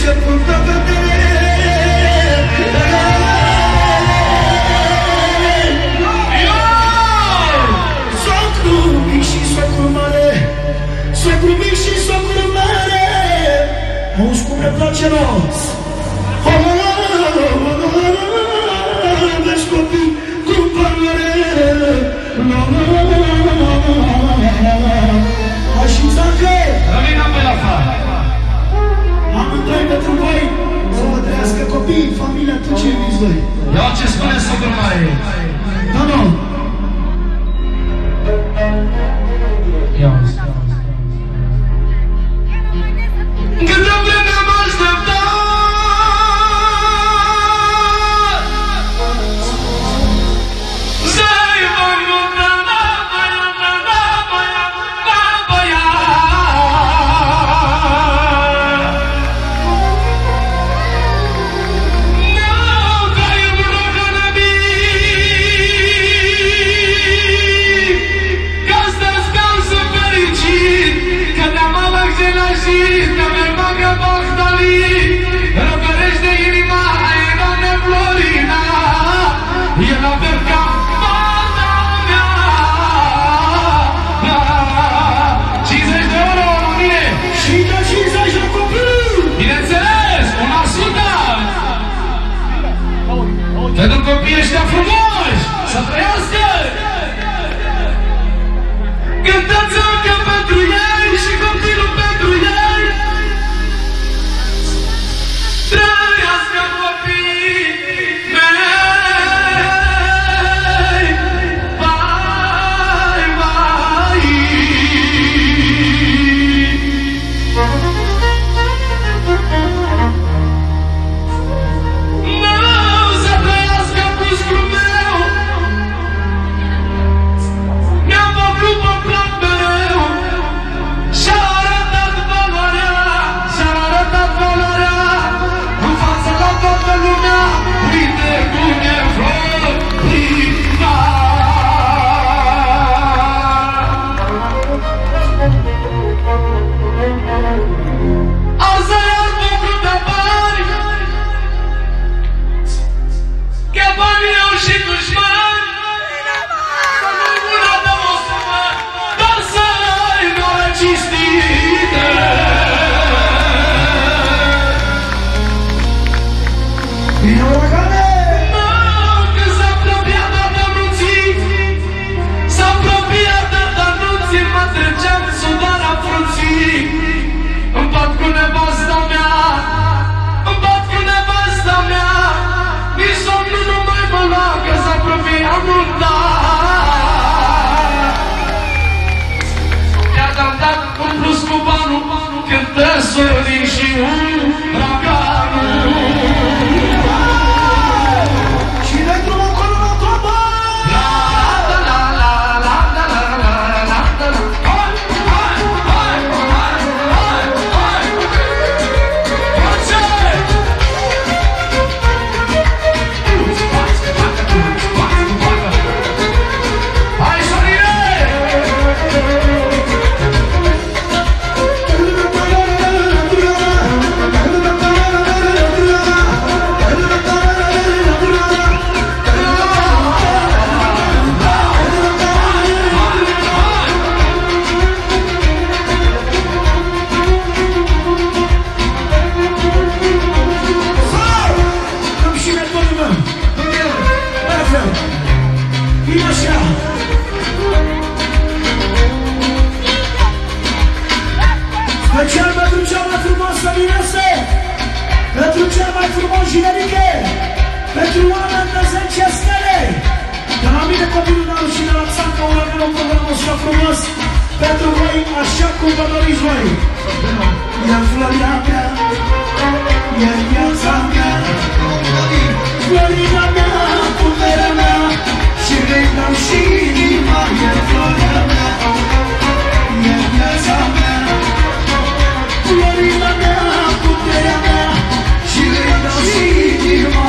ce punct de vedere. Socru mic și socru mare, socru mic și socru mare, auzi cum ne place nos. Vezi copii cum pare. Și dacă amândoi pentru voi să vă trăiască copiii, familia, tot ce iubiți voi. Ia ce spune socru mare. Da, nu. Ia uzi. Câtă vreme am așteptat să-i voi muta pentru copiii ăștia frumoși, să trăiască! Cântați încă pentru ei și copilul pentru ei! Trăiască copiii mei! Vai, vai! Sorin și uraganul. Și ne drumul acolo la toată. La la la la la la la la la la la. Hai, hai, hai, hai, hai, hai. Forțe! Hai, Sorine! Special pentru cea mai frumoasă mireasă, pentru cel mai frumos jineriche, pentru oameni de 10 stele, de la mine copilul meu și de la Țanca Uraganul, programul ăsta frumos, pentru voi, așa cum vă doriți voi. E Floria mea, e viața mea, Florina mea, puterea mea, și le-i dau și inima, e Floria mea, e viața mea. Florina mea, puterea mea, și le-i dau și inima.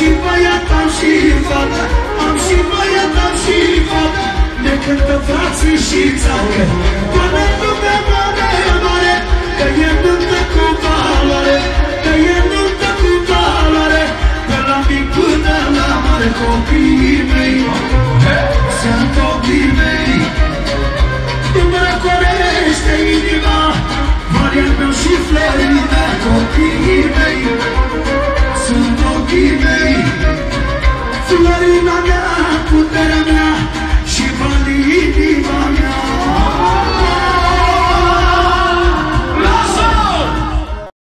și băiat, am și fată, am și băiat, am și fată, ne cântă frații și țară. Toată lumea mare, mare, că e nuntă cu valoare, că e nuntă cu valoare, de la mic până la mare copii.